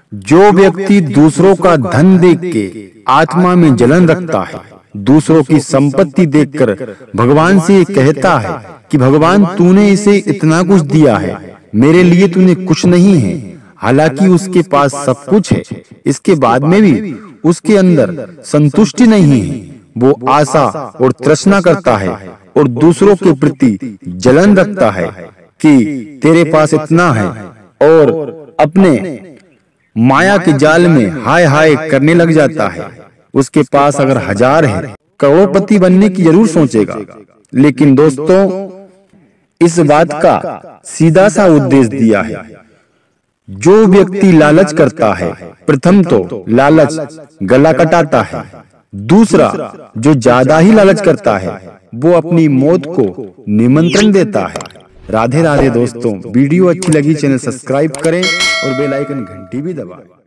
जो व्यक्ति दूसरों का धन देख के आत्मा में जलन रखता है, दूसरों की संपत्ति देखकर भगवान से कहता है कि भगवान तूने इसे इतना कुछ दिया है, मेरे लिए तूने कुछ नहीं है, हालांकि उसके पास सब कुछ है, इसके बाद में भी उसके अंदर संतुष्टि नहीं है। वो आशा और तृष्णा करता है और दूसरों के प्रति जलन रखता है कि तेरे पास इतना है, और अपने माया के जाल में हाय हाय करने लग जाता है। उसके पास अगर 1000 है, करोड़पति बनने की जरूर सोचेगा। लेकिन दोस्तों, इस बात का सीधा सा उद्देश्य दिया है। जो व्यक्ति लालच करता है, प्रथम तो लालच गला कटाता है, दूसरा जो ज्यादा ही लालच करता है वो अपनी मौत को निमंत्रण देता है। राधे राधे दोस्तों, वीडियो अच्छी लगी चैनल सब्सक्राइब करें और बेल आइकन घंटी भी दबाएं।